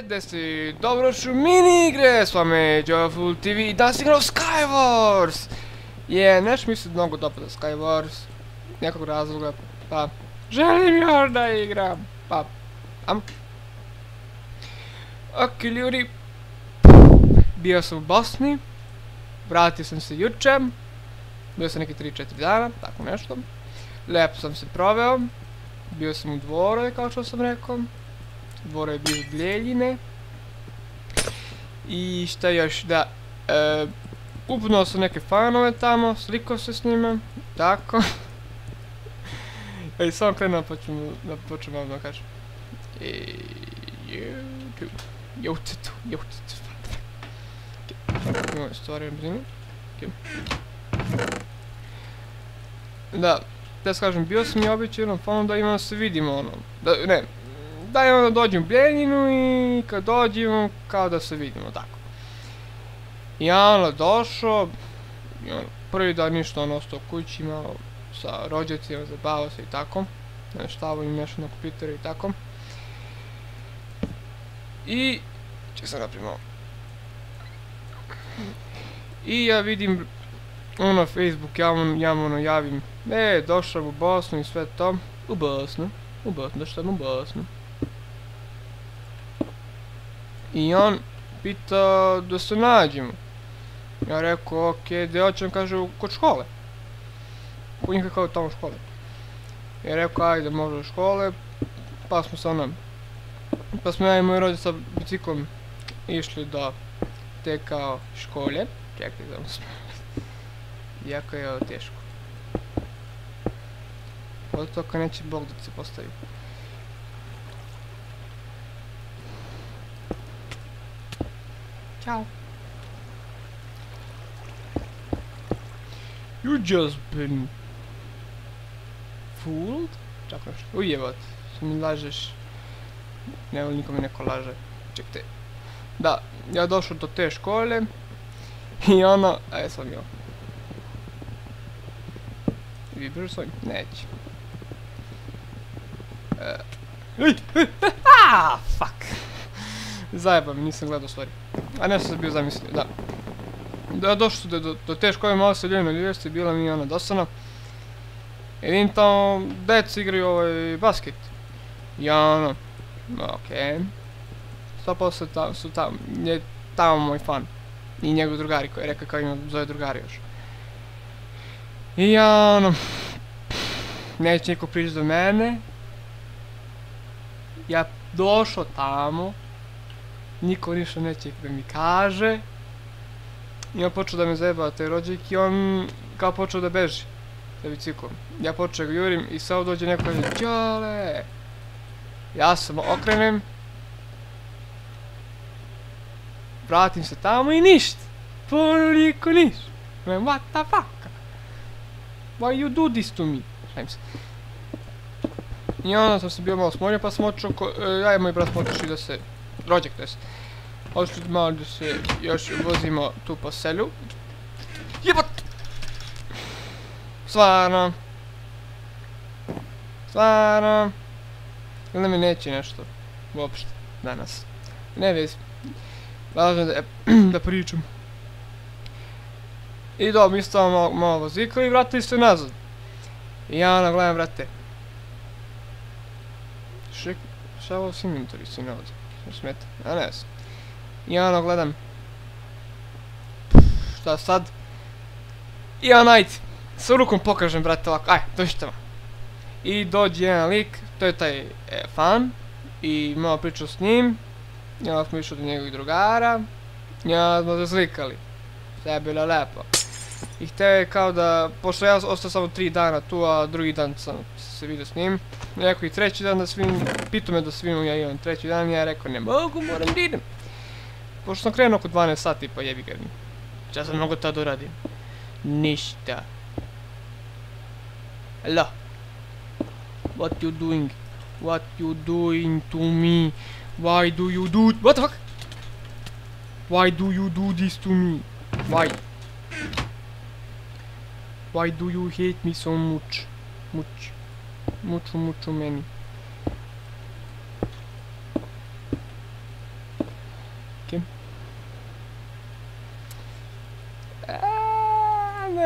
gde si dobrodošli u mini igre, s vama je Joyful TV i danas igramo Skywars! Neš mi se mnogo dopada Skywars, nekog razloga, pa želim još da igram, pa, Ok, ljudi, bio sam u Bosni, vratio sam se juče, bio sam neki 3-4 dana, tako nešto, lepo sam se proveo, bio sam u Dvoru, kao što sam rekao. Dvora je blizu Bljeljine. I šta još, da, upoznao sam neke fanove tamo, slikao se s njima, tako. Ej, samo krenuo pa ću vam da kažem. Joutetu. Imamo stvari na brzinu. Da, da kažem, bio sam i običao jednom fanu da imam da se vidimo ono, da je onda dođem u Bljeljinu i kad dođemo kao da se vidimo, tako. I ja onda došao, prvi dan ništa ono ostao kući, malo sa rođacima, zabavao se i tako, naštavao im nešto na kompjuteru i tako. I, ček sam ga primao. I ja vidim, ono Facebook javno javim, došao u Bosnu i sve to, u Bosnu, došao u Bosnu. I on pita da se nađemo. Ja rekao, okej, gdje hoćem, kaže, kod škole. Kod njih je kao tamo škole. Ja rekao, ajde, možda u škole. Pa smo se ono, pa smo ja i moj rođac sa biciklom išli do te kao škole. Čekaj, znam se. Jako je ovo teško. Od toga neće Bog da se postavi. Ćao. You just been fooled? Čak nešto. Ujevat. Što mi lažeš. Ne voli nikome neko laže. Čekajte. Da, ja došao do te škole. I ono, sam jo. Vibraš svojim? Neće. Fuck. Zajeba mi, nisam gledao stvari. A nešto sam bio zamislio, da. Da, došli su do te škole, malo se ljudi na ljubavnosti, bila mi ona dosadna. I vidim tamo, deci igraju basket. I ono, okej. 100% su tamo, je tamo moj fan. I njegov drugari koji je rekao kao ima zove drugari još. I ja ono, neće niko prići do mene. Ja došao tamo. Niko ništa neće da mi kaže. I on počeo da me zajebava taj rođak i on kao počeo da beži sa biciklom. Ja počeo ga jurim i sad dođe neko i kaže Ćale! Ja se okrenem. Vratim se tamo i ništa. Niko ništa. What the fuck? Why you do this to me? Šalim se. I onda sam se bio malo smorio pa sam očeo, ja i moj brat smo očešli da se, rođak to jest, očešli malo da se još vozimo tu po selu. Jebat! Stvarno. Ili mi neće nešto, uopšte, danas. Ne vezi. Važno je da pričam. I dobro, mi stavamo malo vozikla i vratili se nazad. I ja ono gledam, vrate. Šta je ovo s inventory si nalazi? Što smeta? A ne znam. I ono gledam. Šta sad? I ono ajde. Sa rukom pokažem, brate, ovako. Aj, dođite vam. I dođe jedan lik, to je taj fan. I malo pričao s njim. I onda smo išli do njegovih drugara. I onda smo se slikali. Sve je bilo lepo. I hteo je kao da, pošto ja ostao samo 3 dana tu, a drugi dan sam se vidio s njim. Rekao i treći dan da svim, pitao me da svim ja imam treći dan i ja rekao ne mogu, moram da idem. Pošto sam krenuo oko 12 sati pa jebi ga. Šta sam mogo tada uradim? Ništa. Hello. What you doing? What you doing to me? Why do you do... What the fuck? Why do you do this to me? Why? Why do you hate me so much? Mucho meni.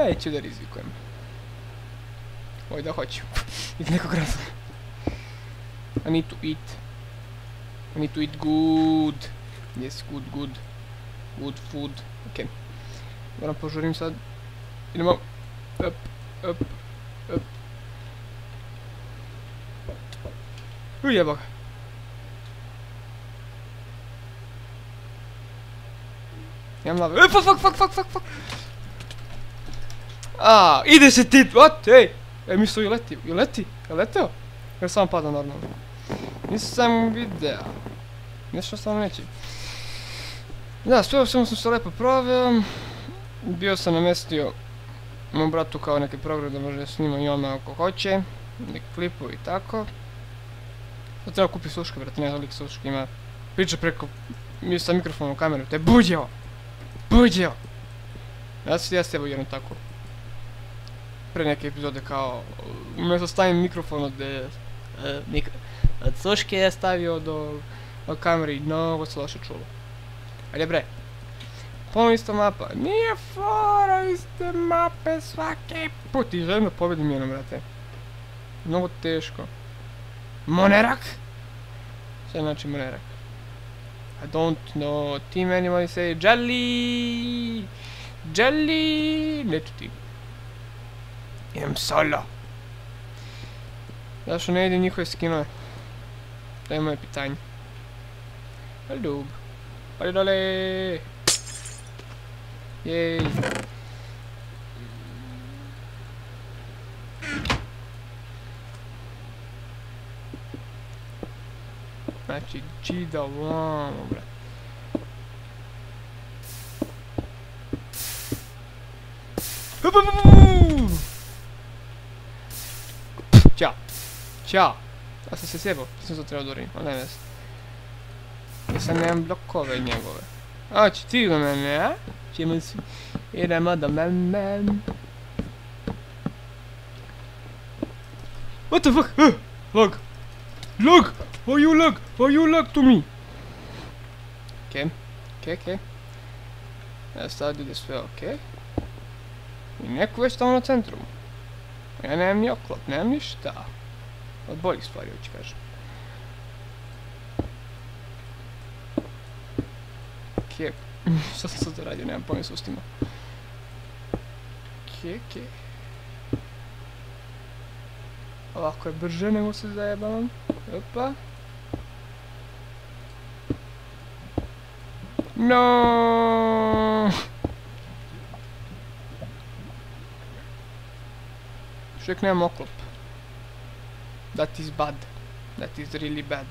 Neću da rizikujem. Oj, da hoću. Iz nekog razloga. I need to eat. I need to eat good. Yes, good, good. Good food. Ok. Moram požurim sad. Idemo. Up, up, up. Ujeba ga. Imam lave. Fuck. Ide se ti. What? Ej. Mislio je leti. Je leteo? Jer samo pada normalno. Nisam video. Nešto stvarno neće. Da, sve u svemu sam se lepo proveo. Bio sam namestio mom bratu kao neki program da može da snima i on ako hoće. Neki klipovi i tako. Sad treba kupiti sluške, brate, ne velik sluške ima. Priča preko sa mikrofonom u kameru, to je buđeo! Buđeo! Ja sam stavio jedno tako. Pre neke epizode kao... Umjesto stavim mikrofon od sluške je stavio do kamere i mnogo se loše čulo. Ali bre, ponovno ista mapa. Nije fora iste mape svaki put. I želim da pobedim jednom, brate. Mnogo teško. Monerak? Šta znači Monerak? I don't know. Ti meni mali say Jelly! Jelly! Neću ti. Idem solo. Zašto ne idem njihove skinove? To je moje pitanje. Hello. Ali dole! Jej! Znači, čida vamo, brate. Ćao. Ćao. Ja sam se sjebao, sam to trebao dorim, ali ne veze. Ja sam nemam blokove njegove. A, će ti do mene, a? Ćemo si... Idemo do mene. What the fuck? Lag. Lag! Why you lag? Why you lag to me? Okej. Ja sad ide sve okej. I neko već tamo na centru. Ja nemam ni oklop, nemam ništa. Od boljih stvari hoću kažem. Okej. Šta sam sad radio, nemam pojma s ustima. Okej. Ovako je brže nego se zajebavam. Opa. No. Još uvijek nemam oklop. That is bad. That is really bad.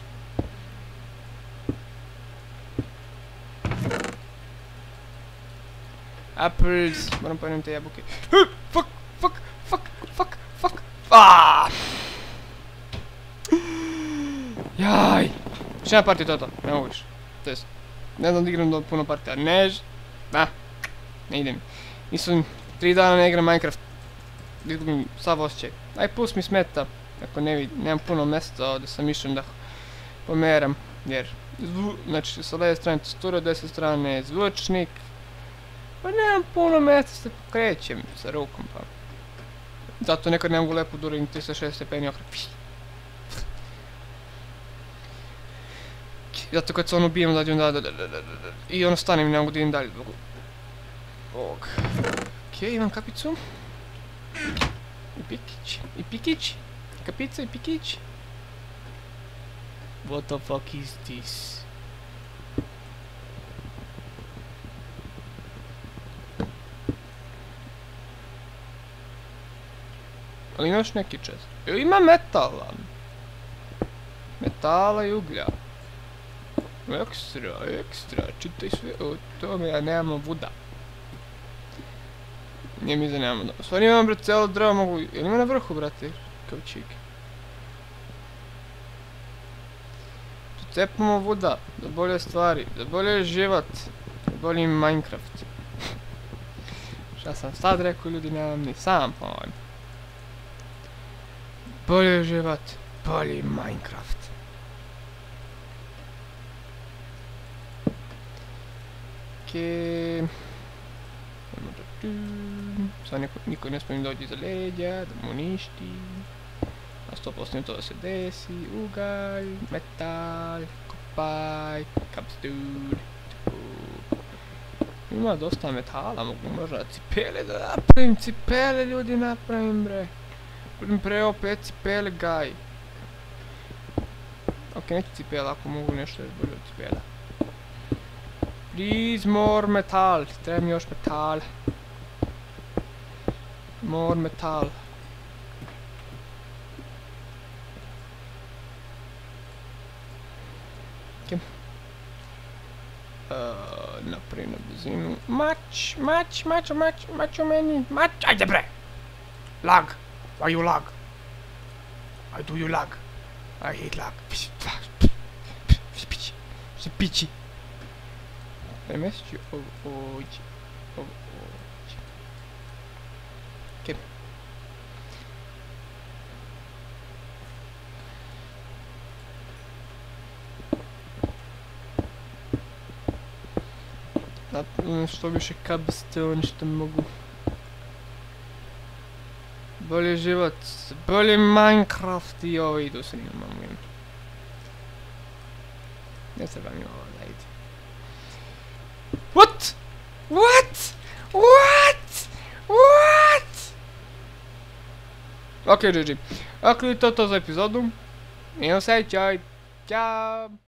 Apples. Moram pojedem te jabuke. Fuck. Jaj. Še na partiju toto, ne mogu više. To jest, ne znam da igram do puno partija. Ne ide mi. Nisam 3 dana ne igram Minecraft. Izgubim sav osjećaj. Aj plus mi smeta. Ako ne vidim, nemam puno mjesta ovdje sam išao da pomeram. Jer, znači sa leve strane testura, desne strane zvučnik. Pa nemam puno mjesta se pokrećem sa rukom pa. Zato nekad ne mogu lepo durim 360 stepeni okret. Zato kad se ono ubijem da idem da i ono stanem i ne mogu da idem dalje zbog ovog. Okej, imam kapicu. I pikić. Kapica i pikić. What the fuck is this? Ali ima još neki čest. Ima metala. Metala i uglja. Ekstra, čitaj sve o tome, ja nemamo voda. Nije mi da nemamo da. Stvarno imam, brate, cijelo drvo mogu... Jel ima na vrhu, brate? Kao čik. Tu cepamo voda, za bolje stvari, za bolje život, za bolji Minecraft. Šta sam sad rekao, ljudi, nemam ni sam pojma. Bolje život, bolji Minecraft. Okej. Sad niko ne smije dođi iza leđa, da mu ništi. Na 100% to da se desi. Ugalj, metal, kopaj, kapstud. Ima dosta metala, mogu možda cipele da napravim, cipele ljudi napravim bre. Budem preo 5 cipele gaj. Ok, neću cipela ako mogu nešto još bolje od cipela. Please more metal, treba mi još metal. More metal. Ok. Napravim na brzinu. Mač u meni. Mač, ajde bre! Lag! Why you lag? Why do you lag? I hate lag. Pići. Premestit ću ovdje. Ok. Što više cobblestone što mogu. Bolje život, bolje Minecraft i ovo idu se njima. Ne treba mi ovo da ide. What? What? What? What? Ok, GG. Ako je to za epizodu. Imam se, čaj. Ćao.